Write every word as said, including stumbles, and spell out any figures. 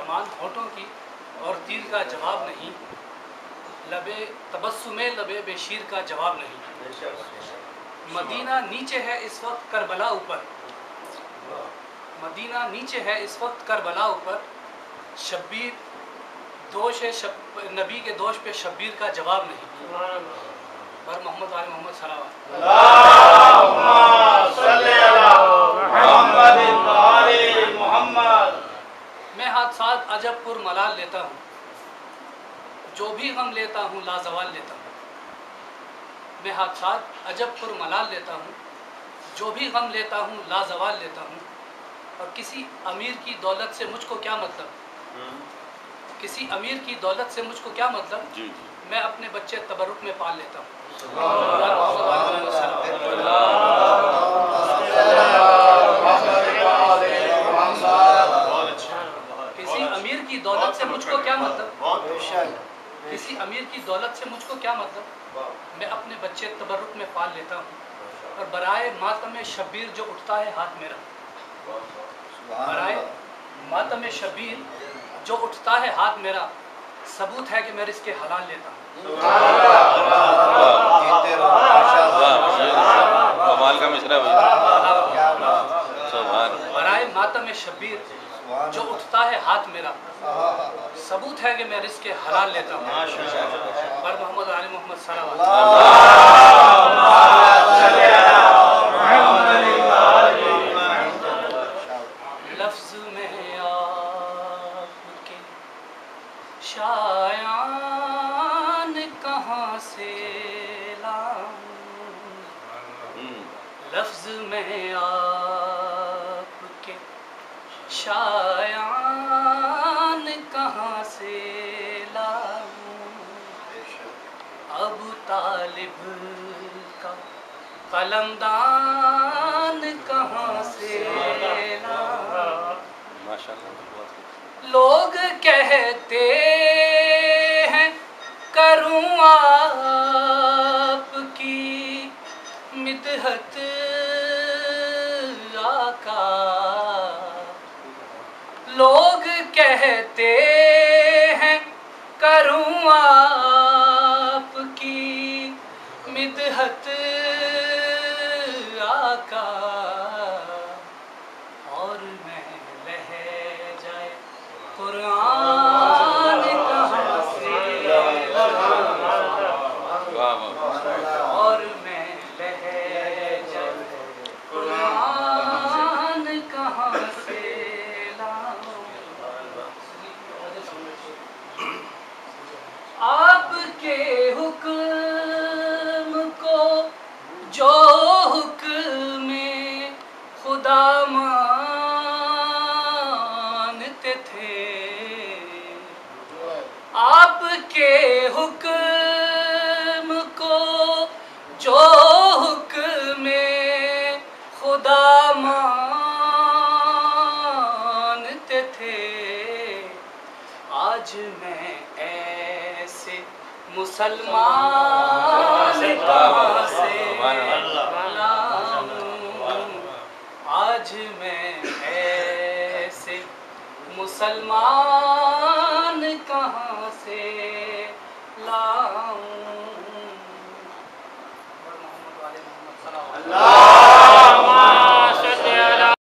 फरमान होठों की और तीर का जवाब नहीं, लबे तबस्सुमे लबे बेशीर का जवाब नहीं। मदीना नीचे है इस वक्त करबला ऊपर, मदीना नीचे है इस वक्त करबला ऊपर, शब्बीर दोष है शब, नबी के दोष पे शब्बीर का जवाब नहीं। पर मोहम्मद वाले मोहम्मद सलावत। मैं हादसात अजबपुर मलाल लेता हूँ, जो भी गम लेता हूँ लाजवाल लेता हूँ। मैं हादसात अजबपुर मलाल लेता हूँ, जो भी गम लेता हूँ लाजवाल लेता हूँ। और किसी अमीर की दौलत से मुझको क्या मतलब, किसी अमीर की दौलत से मुझको क्या मतलब, जी जी। मैं अपने बच्चे तबरुक में पाल लेता हूँ। किसी अमीर की दौलत से मुझको क्या मतलब, किसी अमीर की दौलत से मुझको क्या मतलब, मैं अपने बच्चे तबरुक में पाल लेता हूँ। और बराए मातम शब्बीर जो उठता है हाथ मेरा, बराए मातम शब्बीर जो उठता है हाथ मेरा, सबूत है कि मैं इसके हलाल लेता हूँ। बराए मातम शब्बीर जो उठता है हाथ मेरा, सबूत है कि मैं इसके हलाल लेता हूँ। पर मोहम्मद आले मोहम्मद सल्लल्लाहु अलैहि वसल्लम। लफ्ज़ में आपके शायान कहाँ से लाऊं, लफ्ज़ में आपके शायान कहाँ से लाऊं। अब तालिब का कलमदान कहाँ से लाऊं। लोग कहते हैं करूँ आपकी मिदहत आका, लोग कहते हैं करूँ आपकी मिदहत आका। और मैं लह जाए कुरान कहाँ से लाऊं, और मैं लह जाए कुरान कहाँ से लाऊं। आपके हुक्म को जो हुक्म खुदा मानते थे, आपके हुक्म को जो हुक्म खुदा मानते थे, आज मैं ऐसे मुसलमान कहाँ से लाऊं, आज मैं ऐसे मुसलमान कहाँ से लाऊं।